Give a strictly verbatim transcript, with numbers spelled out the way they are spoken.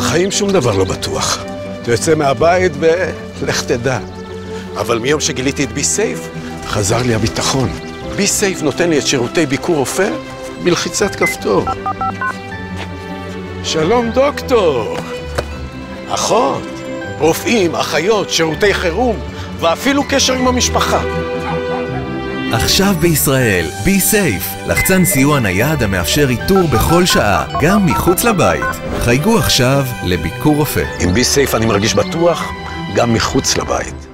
בחיים שום דבר לא בטוח. אתה יוצא מהבית ולך תדע. אבל מיום שגיליתי את בי סייף, חזר לי הביטחון. בי סייף נותן לי את שירותי ביקור רופא בלחיצת כפתור. שלום דוקטור. אחות, רופאים, אחיות, שירותי חירום, ואפילו קשר עם המשפחה. עכשיו בישראל, בי סייף, לחצן סיוע נייד המאפשר איתור בכל שעה, גם מחוץ לבית. חייגו עכשיו לביקור רופא. עם בי סייף אני מרגיש בטוח גם מחוץ לבית.